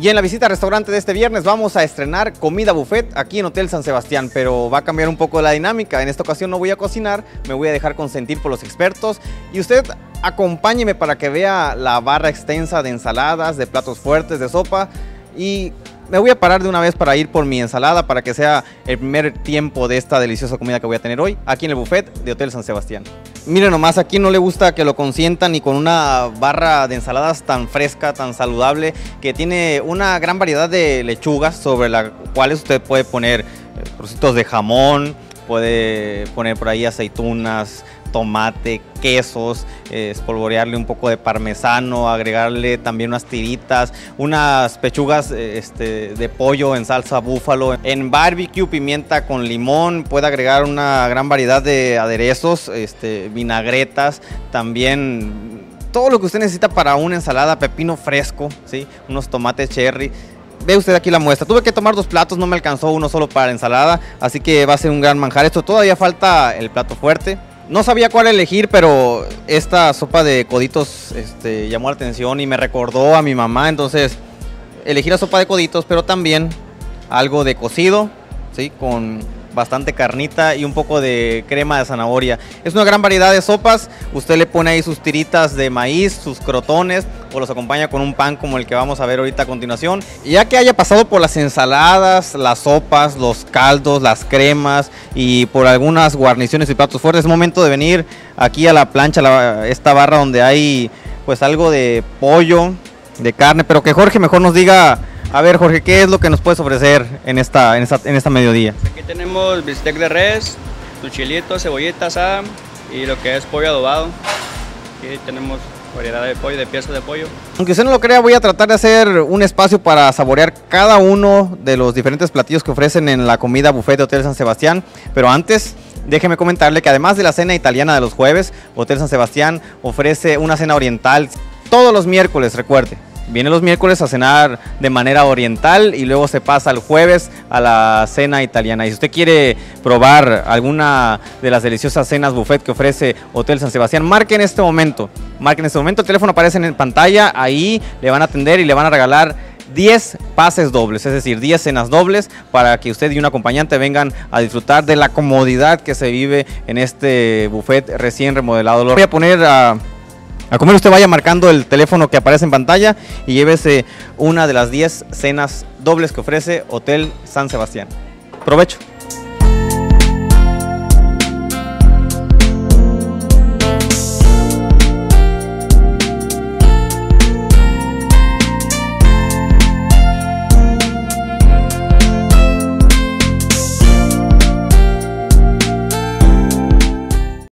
Y en la visita al restaurante de este viernes vamos a estrenar comida buffet aquí en Hotel San Sebastián, pero va a cambiar un poco la dinámica. En esta ocasión no voy a cocinar, me voy a dejar consentir por los expertos y usted acompáñeme para que vea la barra extensa de ensaladas, de platos fuertes, de sopa, y me voy a parar de una vez para ir por mi ensalada para que sea el primer tiempo de esta deliciosa comida que voy a tener hoy aquí en el buffet de Hotel San Sebastián. Miren nomás, aquí no le gusta que lo consientan ni con una barra de ensaladas tan fresca, tan saludable, que tiene una gran variedad de lechugas sobre las cuales usted puede poner trocitos de jamón, puede poner por ahí aceitunas, tomate, quesos, espolvorearle un poco de parmesano, agregarle también unas tiritas, unas pechugas de pollo en salsa búfalo, en barbecue, pimienta con limón, puede agregar una gran variedad de aderezos, vinagretas, también todo lo que usted necesita para una ensalada, pepino fresco, ¿sí? Unos tomates cherry. Ve usted aquí la muestra, tuve que tomar 2 platos, no me alcanzó uno solo para la ensalada, así que va a ser un gran manjar. Esto todavía falta el plato fuerte. No sabía cuál elegir, pero esta sopa de coditos llamó la atención y me recordó a mi mamá, entonces elegí la sopa de coditos, pero también algo de cocido, ¿sí? Con bastante carnita y un poco de crema de zanahoria. Es una gran variedad de sopas, usted le pone ahí sus tiritas de maíz, sus crotones, o los acompaña con un pan como el que vamos a ver ahorita a continuación. Y ya que haya pasado por las ensaladas, las sopas, los caldos, las cremas y por algunas guarniciones y platos fuertes, es momento de venir aquí a la plancha, esta barra donde hay pues algo de pollo, de carne, pero que Jorge mejor nos diga. A ver, Jorge, ¿qué es lo que nos puedes ofrecer en esta mediodía? Aquí tenemos bistec de res, sus chilitos, cebollita asada y lo que es pollo adobado. Aquí tenemos variedad de pollo, de piezas de pollo. Aunque usted no lo crea, voy a tratar de hacer un espacio para saborear cada uno de los diferentes platillos que ofrecen en la comida buffet de Hotel San Sebastián. Pero antes, déjeme comentarle que además de la cena italiana de los jueves, Hotel San Sebastián ofrece una cena oriental todos los miércoles, recuerde. Viene los miércoles a cenar de manera oriental y luego se pasa el jueves a la cena italiana. Y si usted quiere probar alguna de las deliciosas cenas buffet que ofrece Hotel San Sebastián, marque en este momento. El teléfono aparece en pantalla, ahí le van a atender y le van a regalar 10 pases dobles, es decir, 10 cenas dobles para que usted y un acompañante vengan a disfrutar de la comodidad que se vive en este buffet recién remodelado. Lo voy a poner a comer, usted vaya marcando el teléfono que aparece en pantalla y llévese una de las 10 cenas dobles que ofrece Hotel San Sebastián. Provecho.